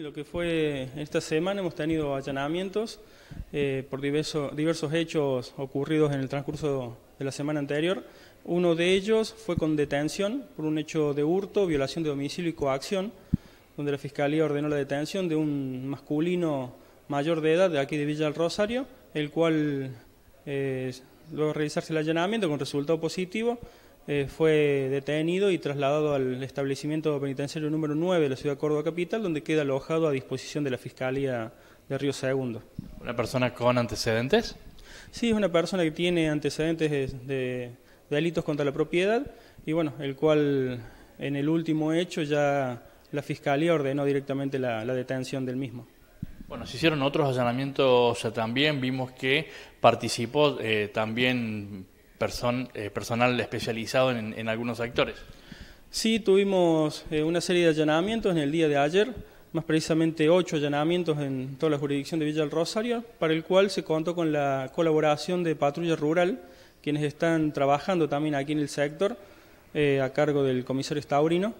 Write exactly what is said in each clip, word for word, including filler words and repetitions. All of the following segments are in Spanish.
lo que fue esta semana hemos tenido allanamientos eh, por diversos, diversos hechos ocurridos en el transcurso de la semana anterior. Uno de ellos fue con detención por un hecho de hurto, violación de domicilio y coacción, donde la Fiscalía ordenó la detención de un masculino mayor de edad de aquí de Villa del Rosario, el cual, eh, luego de realizarse el allanamiento con resultado positivo, eh, fue detenido y trasladado al establecimiento penitenciario número nueve de la ciudad de Córdoba Capital, donde queda alojado a disposición de la Fiscalía de Río Segundo. ¿Una persona con antecedentes? Sí, es una persona que tiene antecedentes de, de, de delitos contra la propiedad y bueno, el cual en el último hecho ya la Fiscalía ordenó directamente la, la detención del mismo. Bueno, se hicieron otros allanamientos también, vimos que participó eh, también person, eh, personal especializado en, en algunos sectores. Sí, tuvimos eh, una serie de allanamientos en el día de ayer, más precisamente ocho allanamientos en toda la jurisdicción de Villa del Rosario, para el cual se contó con la colaboración de Patrulla Rural, quienes están trabajando también aquí en el sector, eh, a cargo del comisario Staurino,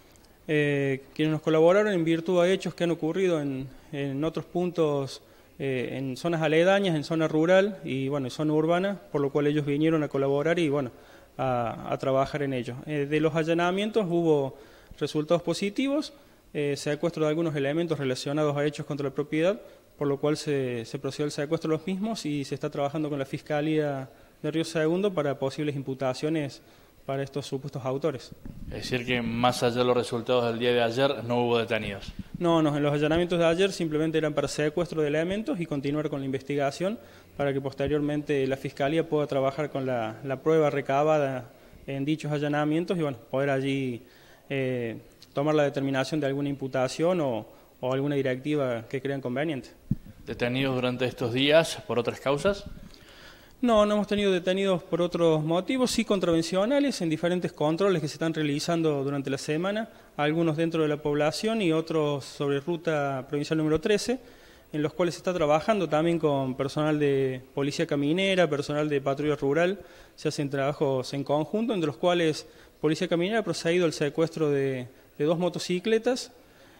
eh, quienes nos colaboraron en virtud de hechos que han ocurrido en, en otros puntos, eh, en zonas aledañas, en zona rural y bueno, en zona urbana, por lo cual ellos vinieron a colaborar y bueno, a, a trabajar en ello. Eh, de los allanamientos hubo resultados positivos, eh, secuestro de algunos elementos relacionados a hechos contra la propiedad, por lo cual se, se procedió al secuestro de los mismos y se está trabajando con la Fiscalía de Río Segundo para posibles imputaciones para estos supuestos autores. Es decir que más allá de los resultados del día de ayer no hubo detenidos. No, no, en los allanamientos de ayer simplemente eran para secuestro de elementos y continuar con la investigación para que posteriormente la Fiscalía pueda trabajar con la, la prueba recabada en dichos allanamientos y bueno, poder allí eh, tomar la determinación de alguna imputación o, o alguna directiva que crean conveniente. ¿Detenidos durante estos días por otras causas? No, no hemos tenido detenidos por otros motivos, sí contravencionales en diferentes controles que se están realizando durante la semana, algunos dentro de la población y otros sobre ruta provincial número trece, en los cuales se está trabajando también con personal de policía caminera, personal de patrulla rural, se hacen trabajos en conjunto, entre los cuales policía caminera ha procedido al secuestro de, de dos motocicletas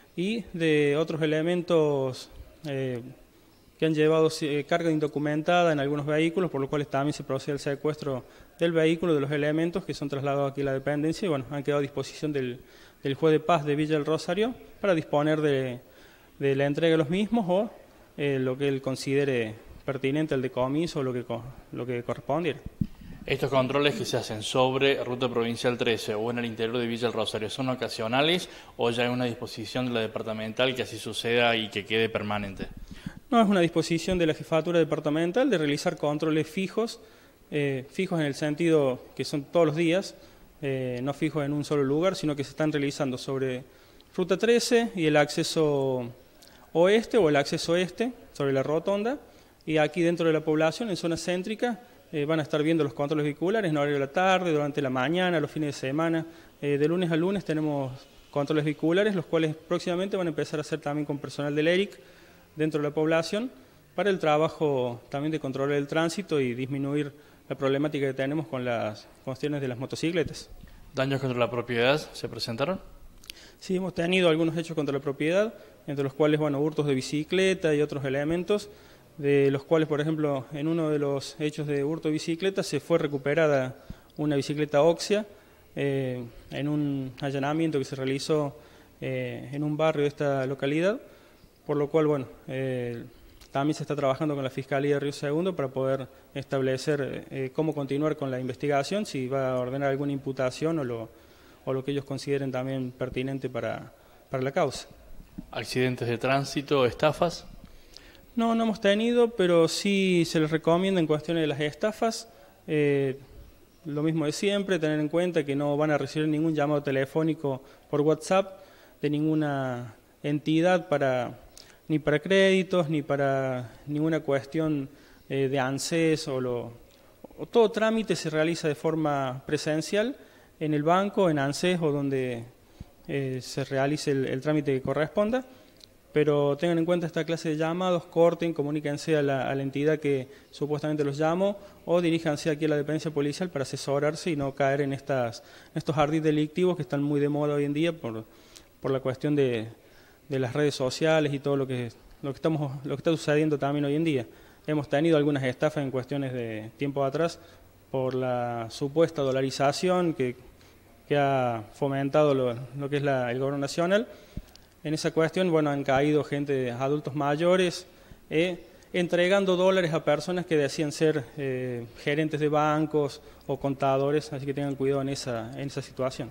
y de otros elementos eh, que han llevado eh, carga indocumentada en algunos vehículos, por lo cual también se procede al secuestro del vehículo, de los elementos que son trasladados aquí a la dependencia y bueno, han quedado a disposición del, del juez de paz de Villa del Rosario para disponer de, de la entrega de los mismos o eh, lo que él considere pertinente al decomiso o lo que, lo que correspondiera. ¿Estos controles que se hacen sobre ruta provincial trece o en el interior de Villa del Rosario son ocasionales o ya hay una disposición de la departamental que así suceda y que quede permanente? No, es una disposición de la jefatura departamental de realizar controles fijos, eh, fijos en el sentido que son todos los días, eh, no fijos en un solo lugar, sino que se están realizando sobre ruta trece y el acceso oeste o el acceso este, sobre la rotonda, y aquí dentro de la población, en zona céntrica, eh, van a estar viendo los controles vehiculares en horario de la tarde, durante la mañana, los fines de semana. Eh, de lunes a lunes tenemos controles vehiculares, los cuales próximamente van a empezar a hacer también con personal del E R I C, dentro de la población para el trabajo también de controlar el tránsito y disminuir la problemática que tenemos con las cuestiones de las motocicletas. ¿Daños contra la propiedad se presentaron? Sí, hemos tenido algunos hechos contra la propiedad, entre los cuales, bueno, hurtos de bicicleta y otros elementos, de los cuales, por ejemplo, en uno de los hechos de hurto de bicicleta se fue recuperada una bicicleta óxea eh, en un allanamiento que se realizó eh, en un barrio de esta localidad, por lo cual, bueno, eh, también se está trabajando con la Fiscalía de Río Segundo para poder establecer eh, cómo continuar con la investigación, si va a ordenar alguna imputación o lo, o lo que ellos consideren también pertinente para, para la causa. ¿Accidentes de tránsito, estafas? No, no hemos tenido, pero sí se les recomienda en cuestiones de las estafas, eh, lo mismo de siempre, tener en cuenta que no van a recibir ningún llamado telefónico por WhatsApp de ninguna entidad para ni para créditos, ni para ninguna cuestión eh, de ANSES o, lo, o todo trámite se realiza de forma presencial en el banco, en ANSES o donde eh, se realice el, el trámite que corresponda, pero tengan en cuenta esta clase de llamados, corten, comuníquense a la, a la entidad que supuestamente los llamó o diríjanse aquí a la dependencia policial para asesorarse y no caer en, estas, en estos ardides delictivos que están muy de moda hoy en día por, por la cuestión de de las redes sociales y todo lo que, lo, que estamos, lo que está sucediendo también hoy en día. Hemos tenido algunas estafas en cuestiones de tiempo atrás por la supuesta dolarización que, que ha fomentado lo, lo que es la, el gobierno nacional. En esa cuestión, bueno, han caído gente, adultos mayores, eh, entregando dólares a personas que decían ser eh, gerentes de bancos o contadores, así que tengan cuidado en esa, en esa situación.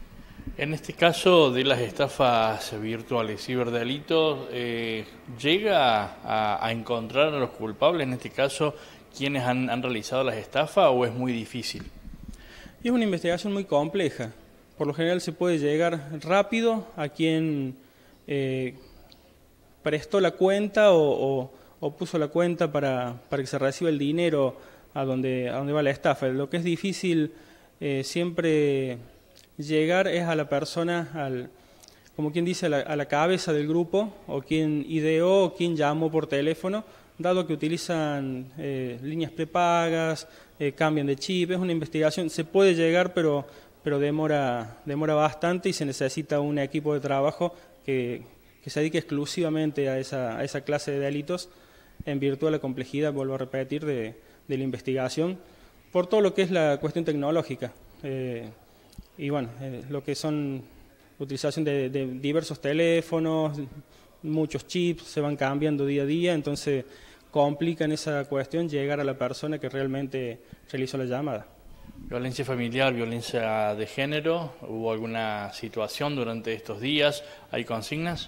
En este caso de las estafas virtuales, ciberdelitos, eh, ¿llega a, a encontrar a los culpables, en este caso, quienes han, han realizado las estafas, o es muy difícil? Y es una investigación muy compleja. Por lo general se puede llegar rápido a quien eh, prestó la cuenta o, o, o puso la cuenta para, para que se reciba el dinero a donde, a donde va la estafa. Lo que es difícil eh, siempre llegar es a la persona, al, como quien dice, a la, a la cabeza del grupo, o quien ideó, o quien llamó por teléfono, dado que utilizan eh, líneas prepagas, eh, cambian de chip. Es una investigación, se puede llegar, pero, pero demora, demora bastante y se necesita un equipo de trabajo que, que se dedique exclusivamente a esa, a esa clase de delitos, en virtud de la complejidad, vuelvo a repetir, de, de la investigación, por todo lo que es la cuestión tecnológica. Eh, y bueno, eh, lo que son utilización de, de diversos teléfonos, muchos chips, se van cambiando día a día, entonces complica en esa cuestión llegar a la persona que realmente realizó la llamada. Violencia familiar, violencia de género, ¿hubo alguna situación durante estos días? ¿Hay consignas?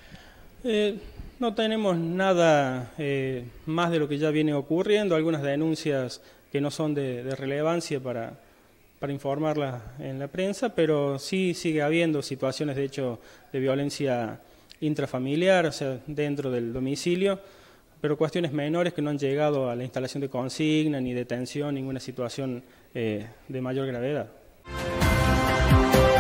Eh, no tenemos nada eh, más de lo que ya viene ocurriendo, algunas denuncias que no son de, de relevancia para, para informarlas en la prensa, pero sí sigue habiendo situaciones de hecho de violencia intrafamiliar, o sea, dentro del domicilio, pero cuestiones menores que no han llegado a la instalación de consigna, ni detención, ninguna situación eh, de mayor gravedad.